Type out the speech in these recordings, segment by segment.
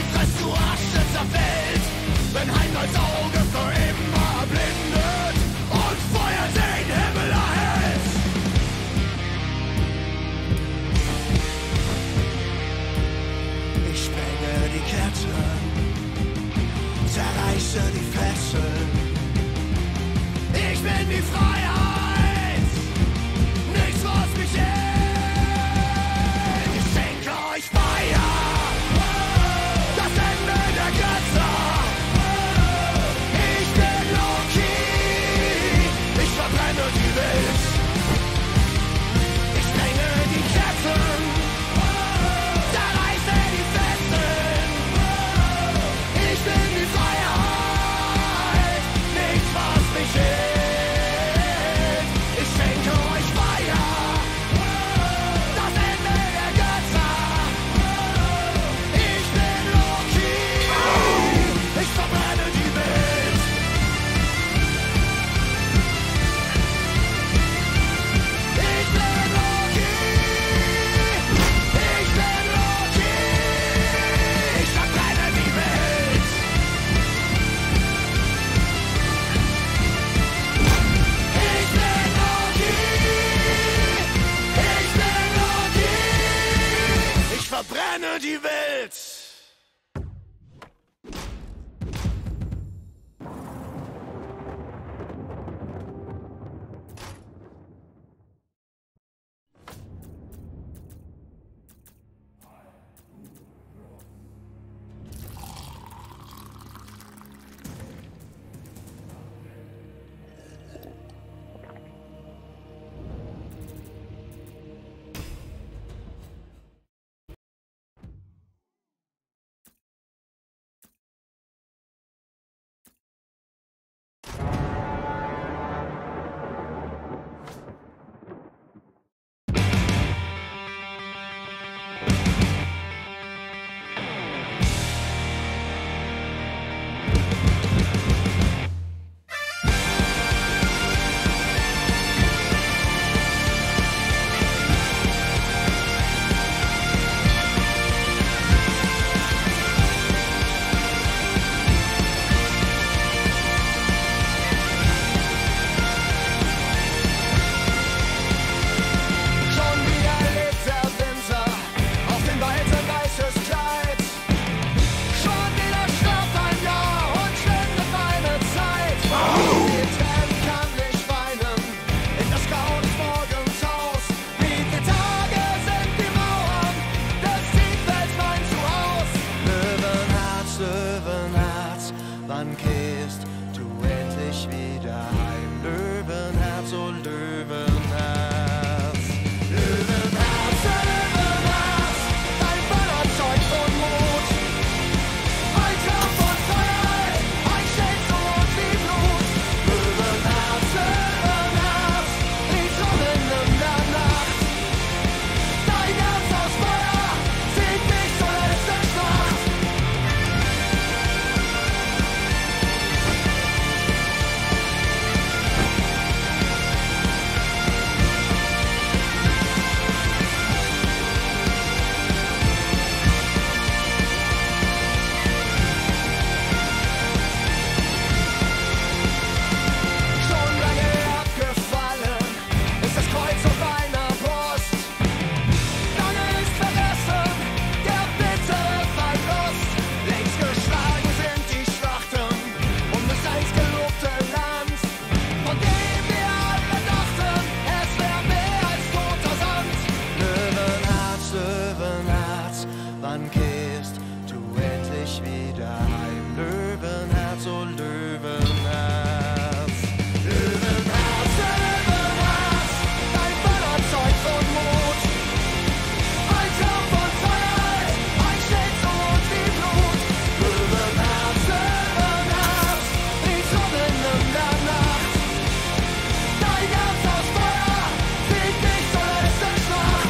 frisst du Asche zerfällt, wenn Heimdalls Auge für immer erblindet und Feuer den Himmel erhält. Ich sprenge die Ketten, zerreiße die Fesseln. Ich bin die Freiheit, nichts was mich hält. Ich schenke euch Feuer, das Ende der Götter. Ich bin Loki, ich verbrenne die Welt. Ich sprenge die Ketten, zerreiße die Fesseln. Ich bin die Freiheit, nichts was mich hält. Ich schenke euch Feuer, das Ende der Götter. Ich bin Loki, ich verbrenne die Welt. Ich bin Loki, ich bin Loki, ich verbrenne die Welt. Ich bin Loki, ich bin Loki, ich verbrenne die Welt. Schon wieder lebt der Winter auf dem weiten weißes Kleid. Schon wieder stirbt ein Jahr und schwindet meine Zeit. Die Tränen kann ich weinen in das Grau des Morgensaus. Wie die Tage sind die Mauern des Siegfelds mein Zuhause. Löwenherz, wann kehrst du endlich wieder heim? Löwenherz, oh Löwenherz. Löwenherz, dein Feuerzeug von Mut. Ein Kampf und Freiheit, ein Schild so rot wie Blut. Löwenherz, die Trommeln in der Nacht. Dein Herz aus Feuer zieht mich zur letzten Schlacht. Schon lange abgefallen ist das Kreuz auf deiner Brust. Lange ist vergessen der bittere Verlust. Längst geschlagen sind die Schlachten um das einst gelobte Land, von dem wir alle dachten, es wäre mehr als toter Sand. Löwenherz, wann kehrst du endlich wieder heim? Löwenherz, oh Löwenherz. Löwenherz, dein Feuerzeug von Mut. Ein Kampf und Freiheit, ein Schild so rot wie Blut. Löwenherz, die Trommeln in der Nacht. Dein Herz aus Feuer zieht mich zur letzten Schlacht.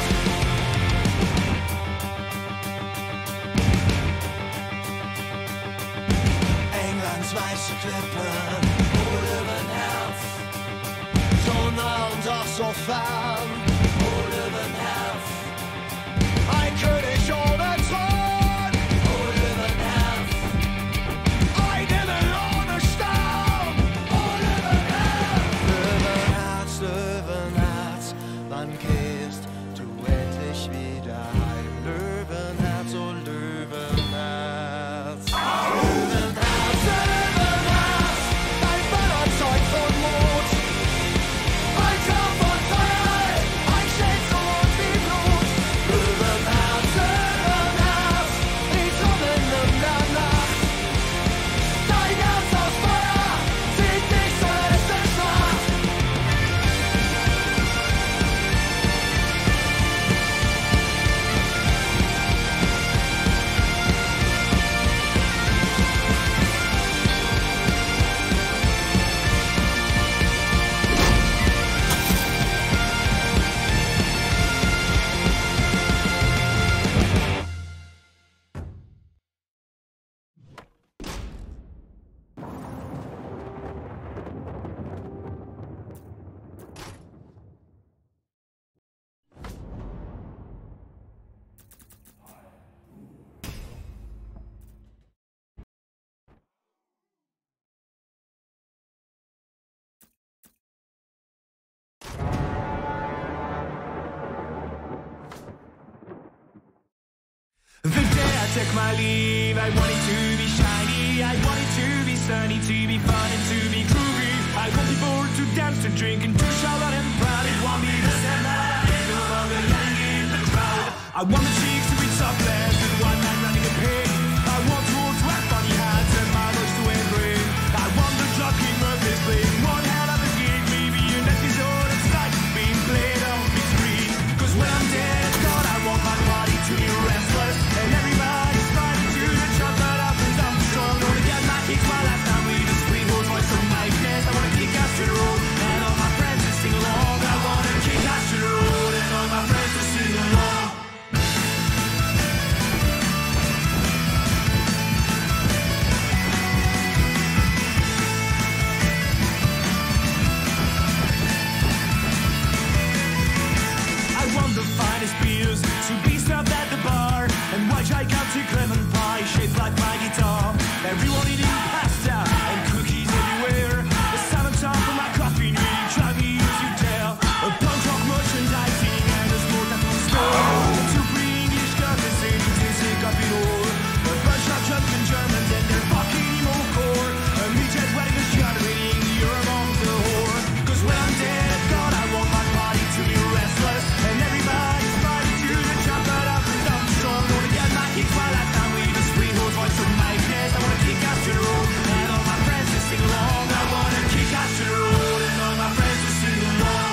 Englands weiße Klippen, oh Löwenherz. So nah und doch so fern, oh Löwenherz. Ein König ohne Thron, oh Löwenherz. The day I took my leave, I wanted to be shiny, I wanted to be sunny, to be fun and to be groovy. I want people to dance, to drink, and to shout out and proud. They want me to stand out and no longer lying in the crowd. I want the cheeks to be topless and one man running a pig. I want tools to have funny hats and models to wear green. I want the jockey Murphy's playing one hell of a gig. Maybe an episode of Spike being played on big screen. Cause when I'm dead and gone, I want my body to be restless. And everybody's fighting to the chocolate up and I'm strong. Gonna get my kicks my last time with a sweet horse voice from my nest. I wanna kick out to the road and all my friends to sing along. I wanna kick out to the road and all my friends to sing along. The finest beers to be served at the bar, and white gigantic lemon pie shaped like my guitar. Everyone eating pasta and cookies everywhere. The sound of top of my coffee, really try me as you dare. A punk rock merchandising and a sport at the store. Two free English girls are saying to sick up it all. A bunch of drunken Germans and their fucking emo core. A meathead wedding a shot reading you're among the whore. Cause when I'm dead and gone, I want my body to be restless. And everybody's fighting to the chocolate up and I'm strong. Gonna get my kicks my last time with a sweet horse voice from my nest. I wanna kick out to the road and all my friends to sing along. I wanna kick out to the road and all my friends to sing along.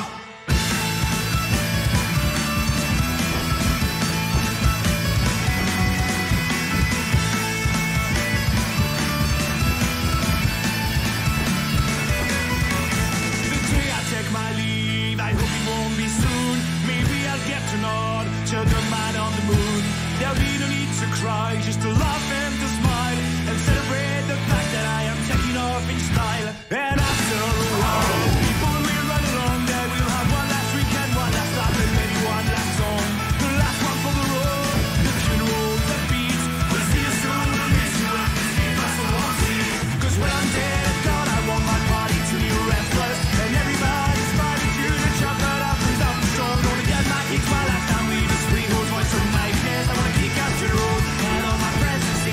The day I take my leave, I hope it won't be soon. Maybe I'll get to nod to the man on the moon. There'll be no need to cry, just to laugh and to smile and celebrate the fact that I am taking off in style. And after a while, people will run along. They will have one last weekend, one last laugh, and maybe one last song. The last one for the road, the funeral, the beat. We'll see you soon, we'll miss you and keep us along. Cause when I'm dead and gone, I want my body to be restless. And everybody's fighting to the chocolate up and I'm strong. Gonna get my kicks my last time with a sweet horse voice from my nest. I wanna kick out to the road and all my friends to sing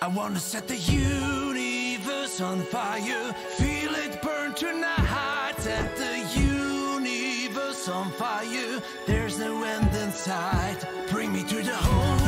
I wanna set the universe on fire, feel it burn tonight. Set the universe on fire, there's no end in sight. Bring me to the home.